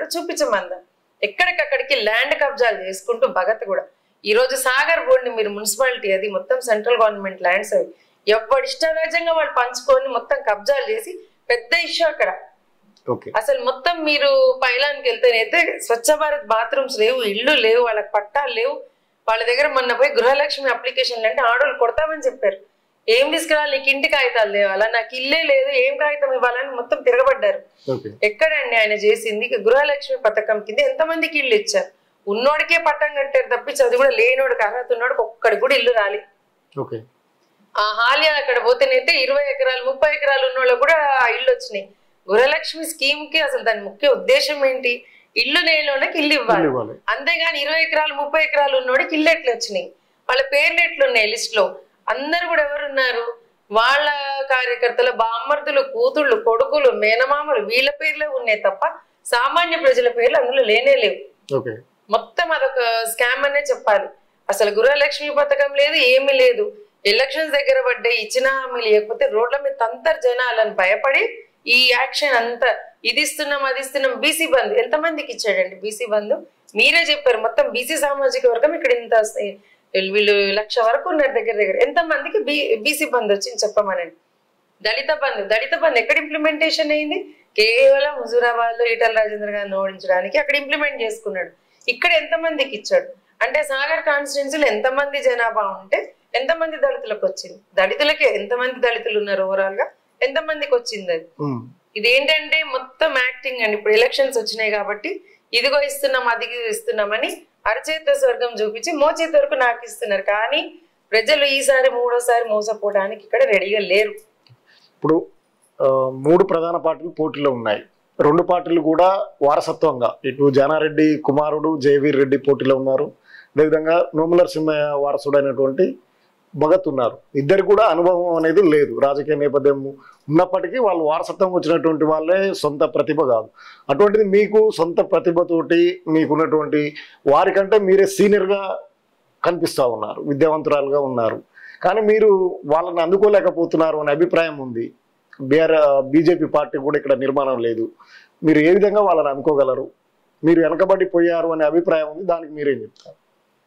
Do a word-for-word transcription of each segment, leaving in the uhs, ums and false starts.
కూడా చూపించమందా. ఎక్కడికక్కడికి ల్యాండ్ కబ్జాలు చేసుకుంటూ భగత్ కూడా ఈ రోజు సాగర్ బోర్డుని మీరు మున్సిపాలిటీ అది మొత్తం సెంట్రల్ గవర్నమెంట్ ల్యాండ్స్ అవి ఎవరి ఇష్టరాజ్యంగా వాళ్ళు పంచుకొని మొత్తం కబ్జాలు చేసి పెద్ద ఇష్యూ అక్కడ. అసలు మొత్తం మీరు పైలానికి వెళ్తేనైతే స్వచ్ఛ భారత్ బాత్రూమ్స్ లేవు, ఇళ్ళు లేవు, వాళ్ళకి పట్టాలు లేవు. వాళ్ళ దగ్గర మొన్న పోయి గృహలక్ష్మి అప్లికేషన్లు అంటే ఆర్డర్లు కొడతామని చెప్పారు. ఏం తీసుకురావాలి, నీకు ఇంటి కాగితాలు లేవాలా, నాకు ఇల్లే లేదు, ఏం కాగితం ఇవ్వాలని మొత్తం తిరగబడ్డారు. ఎక్కడండి ఆయన చేసింది? గృహలక్ష్మి పథకం కింద ఎంతమందికి ఇల్లు ఇచ్చారు? ఉన్నోడికే పట్టం కట్టారు తప్పించి అది కూడా లేనోడికి అర్హత ఉన్నోడికి ఒక్కడికి కూడా ఇల్లు రాలి. ఆ హాలి అక్కడ పోతేనైతే ఇరవై ఎకరాలు ముప్పై ఎకరాలు ఉన్నోళ్ళు కూడా ఇల్లు వచ్చినాయి. గృహలక్ష్మి స్కీమ్ కి అసలు దాని ముఖ్య ఉద్దేశం ఏంటి? ఇల్లు లేనోళ్ళకి ఇల్లు ఇవ్వాలి, అంతేగాని ఇరవై ఎకరాలు ముప్పై ఎకరాలు ఉన్నోడికి ఇల్లు ఎట్లు వచ్చినాయి, వాళ్ళ పేర్లు ఎట్లున్నాయి లిస్ట్ లో? అందరు కూడా ఎవరున్నారు? వాళ్ళ కార్యకర్తల బామ్మర్దులు, కూతుళ్ళు, కొడుకులు, మేనమామలు వీళ్ళ పేర్లే ఉన్నాయి తప్ప సామాన్య ప్రజల పేర్లు అందులో లేనే లేవు. మొత్తం అదొక స్కామ్ అనే చెప్పాలి. అసలు గృహలక్ష్మి పథకం లేదు, ఏమీ లేదు. ఎలక్షన్స్ దగ్గర పడ్డాయి, ఇచ్చిన హామీ లేకపోతే రోడ్ల మీద తంతర్ జనాలను భయపడి ఈ యాక్షన్ అంతా ఇది ఇస్తున్నాం అది ఇస్తున్నాం. బీసీ బంధు ఎంతమందికి ఇచ్చాడండి? బీసీ బంధు మీరే చెప్పారు. మొత్తం బీసీ సామాజిక వర్గం ఇక్కడ ఇంత వీళ్ళు లక్ష వరకు ఉన్నారు దగ్గర దగ్గర. ఎంతమందికి బీ బీసీ బంధు వచ్చింది చెప్పమనండి. దళిత బంధు దళిత బంధు ఎక్కడ ఇంప్లిమెంటేషన్ అయింది? కేవలం హుజూరాబాద్ లో ఈటల రాజేందర్ గారిని ఓడించడానికి అక్కడ ఇంప్లిమెంట్ చేసుకున్నాడు. ఇక్కడ ఎంతమందికి ఇచ్చాడు? అంటే సాగర్ కాన్స్టిట్యున్సీలో ఎంతమంది జనాభా ఉంటే ఎంతమంది దళితులకు వచ్చింది? దళితులకే ఎంతమంది దళితులు ఉన్నారు ఓవరాల్ గా, ఎంతమందికి వచ్చింది అది? ఇదేంటంటే మొత్తం యాక్టింగ్ అండి. ఇప్పుడు ఎలక్షన్స్ వచ్చినాయి కాబట్టి ఇదిగో ఇస్తున్నాం అది ఇస్తున్నామని అరచేత స్వర్గం చూపించి మోచేత వరకు నాకు ఇస్తున్నారు. కానీ ప్రజలు ఈసారి మూడోసారి మోసపోవడానికి ఇక్కడ రెడీగా లేరు. ఇప్పుడు మూడు ప్రధాన పార్టీలు పోటీలో ఉన్నాయి. రెండు పార్టీలు కూడా వారసత్వంగా ఇటు జానారెడ్డి కుమారుడు జయవీర్ రెడ్డి పోటీలో ఉన్నారు. అదేవిధంగా నోముల సింహయ్య వారసుడు అయినటువంటి భగత్ ఉన్నారు. ఇద్దరు కూడా అనుభవం అనేది లేదు, రాజకీయ నేపథ్యం ఉన్నప్పటికీ వాళ్ళు వారసత్వం వచ్చినటువంటి వాళ్ళే, సొంత ప్రతిభ కాదు. అటువంటిది మీకు సొంత ప్రతిభతోటి మీకున్నటువంటి వారికంటే మీరే సీనియర్గా కనిపిస్తూ ఉన్నారు, విద్యావంతురాలుగా ఉన్నారు. కానీ మీరు వాళ్ళని అందుకోలేకపోతున్నారు అనే అభిప్రాయం ఉంది. బీఆర్ బీజేపీ పార్టీ కూడా ఇక్కడ నిర్మాణం లేదు. మీరు ఏ విధంగా వాళ్ళని అనుకోగలరు? మీరు వెనకబడిపోయారు అనే అభిప్రాయం ఉంది, దానికి మీరేం చెప్తారు?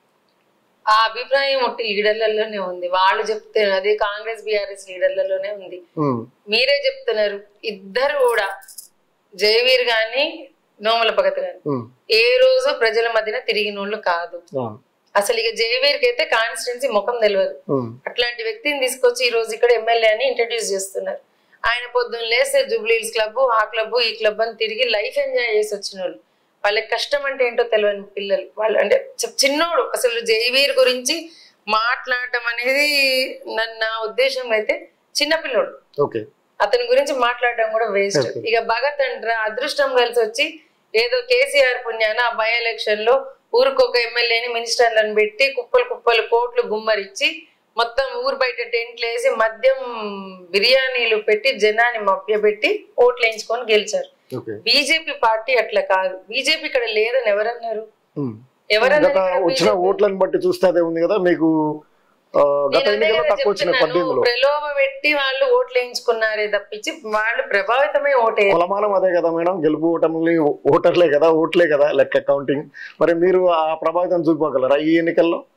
ఆ అభిప్రాయం ఒకటి లీడర్లలోనే ఉంది. వాళ్ళు చెప్తే అది కాంగ్రెస్ బీఆర్ఎస్ లీడర్లలోనే ఉంది. మీరే చెప్తున్నారు. ఇద్దరు కూడా జయవీర్ గాని నోముల భగత్ గాని ఏ రోజు ప్రజల మధ్యన తిరిగినోళ్ళు కాదు. అసలు ఇక జయవీర్ కి అయితే కాన్స్టిట్యున్సీ ముఖం తెలియదు. అట్లాంటి వ్యక్తిని తీసుకొచ్చి ఈ రోజు ఇక్కడ ఎమ్మెల్యే అని ఇంట్రడ్యూస్ చేస్తున్నారు. ఆయన పొద్దున్న లేస్తే జూబ్లీహిల్స్ క్లబ్, ఆ క్లబ్, ఈ క్లబ్ అని తిరిగి లైఫ్ ఎంజాయ్ చేసి వచ్చిన వాళ్ళు. వాళ్ళకి కష్టం అంటే ఏంటో తెలియని పిల్లలు వాళ్ళు. అంటే చిన్నోడు అసలు జయవీర్ గురించి మాట్లాడటం అనేది నా ఉద్దేశంలో అయితే చిన్నపిల్లోడు, అతని గురించి మాట్లాడడం కూడా వేస్ట్. ఇక భగత్ అంటారా అదృష్టం కలిసి వచ్చి ఏదో కేసీఆర్ పుణ్యాన ఆ బై ఎలక్షన్ లో ఊరికొక ఎమ్మెల్యేని మినిస్టర్లను పెట్టి కుప్పలు కుప్పలు కోట్లు గుమ్మరిచ్చి మొత్తం ఊరు బయట టెంట్లు వేసి మద్యం బిర్యానీలు పెట్టి జనాన్ని మభ్యపెట్టి ఓట్లు వేయించుకొని గెలిచారు. బీజేపీ పార్టీ అట్లా కాదు. బీజేపీ ఇక్కడ లేదని ఎవరన్నారు? ఎవరన్నా వచ్చిన ఓట్లను బట్టి చూస్తే అదే ఉంది కదా మీకు. ప్రలోభ పెట్టి వాళ్ళు ఓట్లు వేయించుకున్నారే తప్పించి వాళ్ళు ప్రభావితమై ఓటే. కులమానం అదే కదా మేడం, గెలుపు ఓటమి ఓటర్లే కదా, ఓట్లే కదా లెక్క కౌంటింగ్. మరి మీరు ఆ ప్రభావితం చూపగలరా ఈ ఎన్నికల్లో?